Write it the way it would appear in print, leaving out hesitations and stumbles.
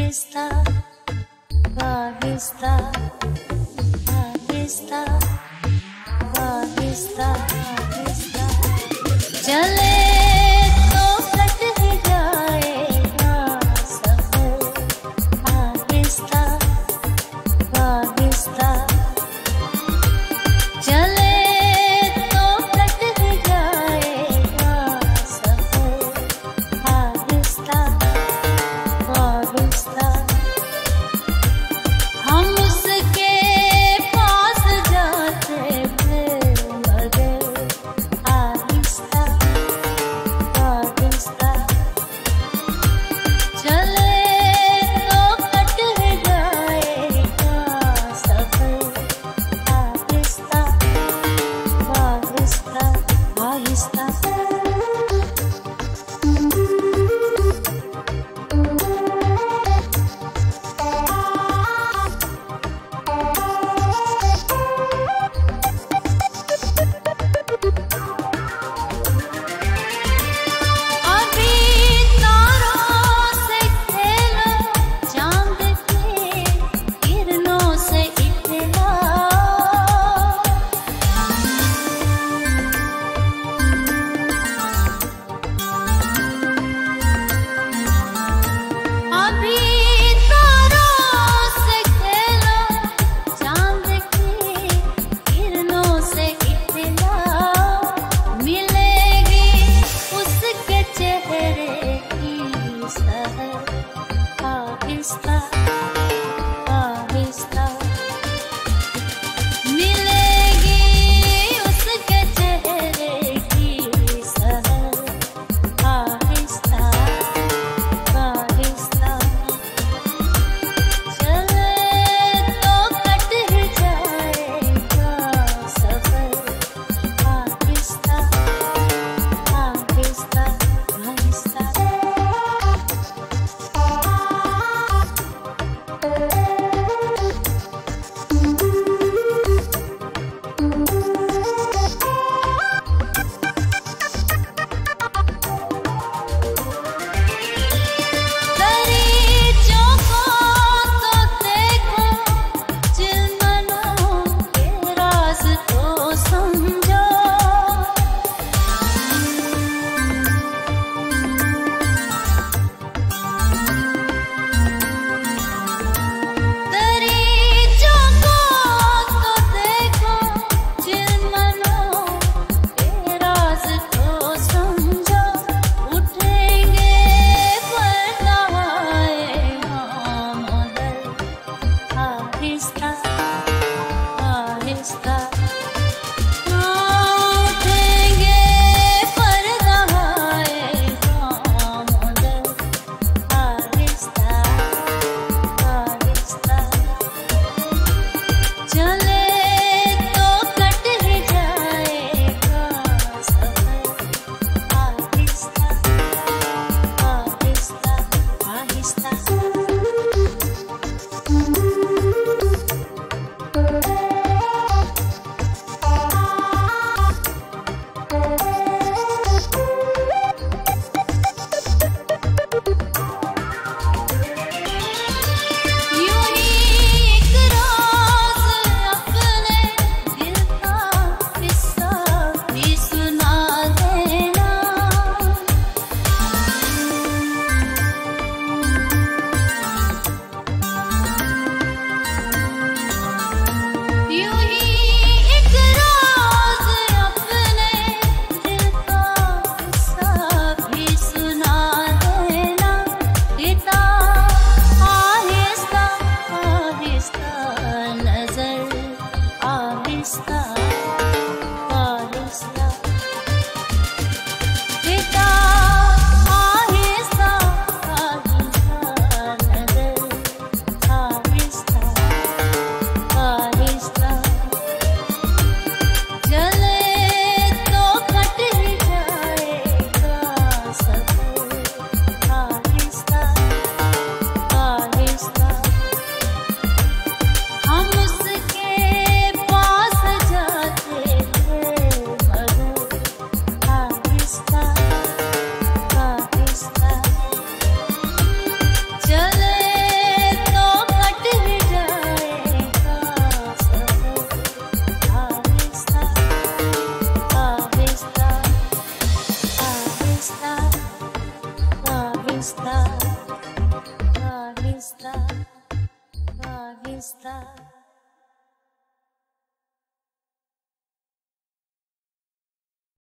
आहिस्ता आहिस्ता आहिस्ता आहिस्ता आहिस्ता चले तो कट ही जाएगा सफर आहिस्ता आहिस्ता चले तो कट ही जाएगा सफर आहिस्ता आहिस्ता हम उसके पास जाते थे मगर आहिस्ता आहिस्ता चले तो कट ही जाएगा सफर आहिस्ता आहिस्ता आहिस्ता अभी तारों से खेलो चांद के किरणों से इतना अभी तारों से खेलो चांद के किरणों से इतना मिलेगी उसके चेहरे की सहर आहिस्ता आहिस्ता मिलेगी उसके चेहरे की सहर आहिस्ता आहिस्ता चले तो कट ही जाएगा सफर आहिस्ता आहिस्ता आहिस्ता दरीचों को तो देखो चिलमनों के राज को समझो दरीचों को तो देखो चिलमनों के राज को समझो उठेंगे परनाए हम उधर आहिस्ता आहिस्ता उठेंगे परनाए हम उधर आहिस्ता आहिस्ता चले तो कट ही जाएगा सफर आहिस्ता आहिस्ता आहिस्ता यूं ही एक राज अपने दिल का किस्सा भी सुना देना आहिस्ता